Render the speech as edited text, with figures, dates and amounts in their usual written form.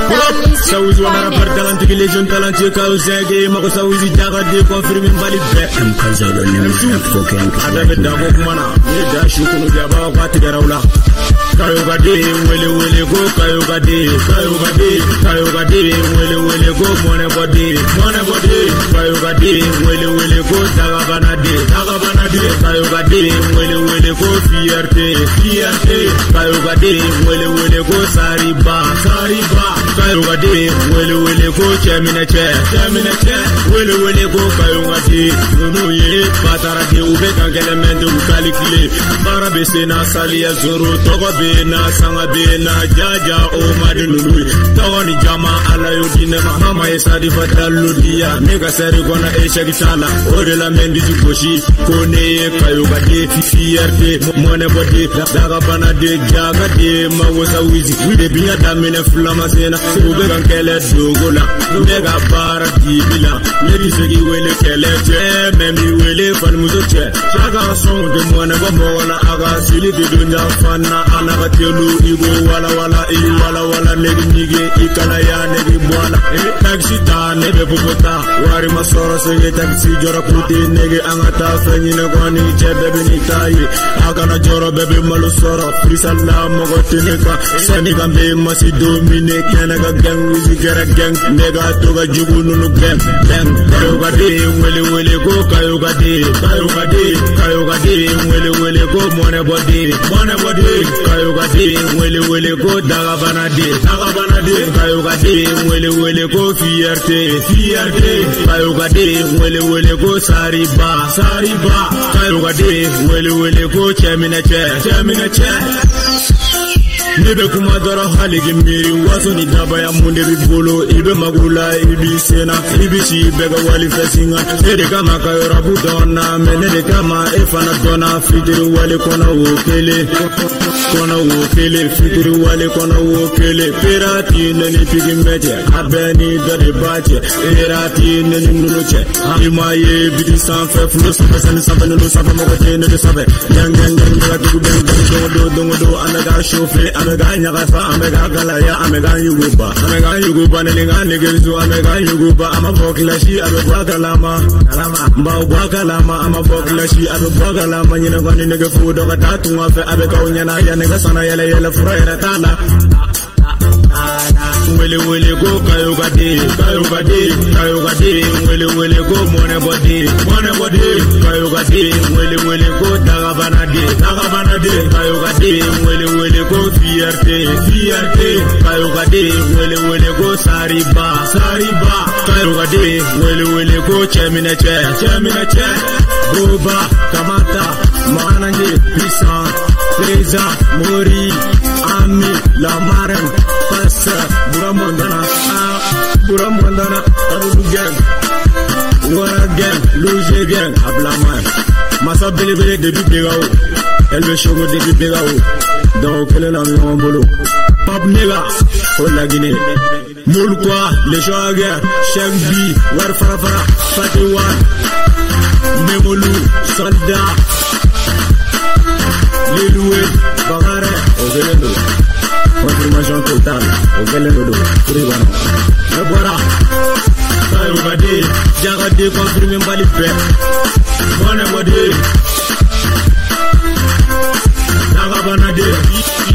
Ça Wiz One a rapport talent qui les jeunes talentueux Kayo Ka Den mako ça Wiz Jaga de confirmer mbali bet avec d'abord mana ni da shukunu jaba kwa tigaraula Kayo Ka Den wele go Kayo Ka Den wele go money body Kayo Ka Den wele go daga banade Kayo Ka Den wele go fierté Kayo Ka Den wele go sariba Kayo Ka Den wele go chemine wele go Kayo Ka Den nunu ye patara de ube kankele mende ukalikile bara besena salia zoro togo bena sanga bena jaja o madi nunu togo ni jama ala yodine mama esadi fatalu dia mega seri gona eshagi tala ode la mendi tukoshi kone Kayo Ka Den fierté mone body daga bana de jaga de mawosa wizi wide binya damene flama sena ube kankele dogola mega bara dibila lady segi wele kele Memi wele fan muzoche chaga son de mwana gomola aga sili de dunya fanna anaga telu igo wala negi nige ikala ya negi bwala taxi ta nebe popota wari masoro sege taxi jora kuti nege angata fenyi ne kwani chebe bini tayi aga na joro bebe malu soro frisala mogo tineka sani gambe masi domine kenaga gang wizi kera gang nega toga jugu nunu gang Kayo Ka Den wele go Kayo Ka Den wele go money body Kayo Ka Den wele go daga banade Kayo Ka Den wele go fierté Kayo Ka Den wele go sariba Kayo Ka Den wele go chemine Nebe kuma dara haligi miri waso ni daba ya munde bibolo ibe magula ibi sena ibi si bega wali fesinga ede kama Kayo rabu dona menede kama efana dona fitiri wali kona wokele pirati neni pigi meje abeni dade bache pirati neni nunuche imaye bidi sanfe fulo sanfe nunu sanfe mokote nene sanfe yang dongo anaga shofe amega nyagafa amega galaya amega yuguba nelinga negezu amega yuguba amaboklashi abegwagalama mbawgalama amaboklashi abegwagalama nyina kwani negefu doga tatu ngafe abega unyana ya nega sana yele furayera tala wele go Kayo Ka Den wele go money body Kayo Ka Den wele go daga banade Kayo Ka Den wele go fierté Kayo Ka Den wele go sariba Kayo Ka Den wele go chemine boba kamata mananje puissant Preza mori ami la marem passa buramondana abu gang wara gang loge gang ablaman masa bele de bigao elbe shogo de bigao donc quel est l'environ bolo pap nega pour la Guinée moule quoi les joggers chef bi war fara fatiwa memolu soldat Liloué, Bagare, Ogelendo, confirmation totale, Ogelendo, Privano, Ebora, Kayo Ka Den, Jaga de confirmé Mbalipe, Money body, Daga banade.